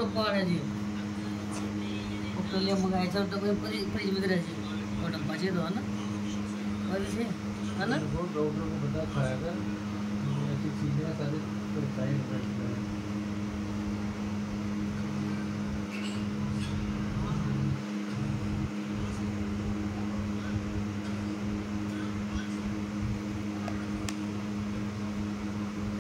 पहाड़ है जी पेट्रोलियम मंगाए छ तो फ्रिज में रहे और डब्बा चाहिए तो है ना और से है ना डॉक्टर को बता खाएगा ऐसी चीजें सारी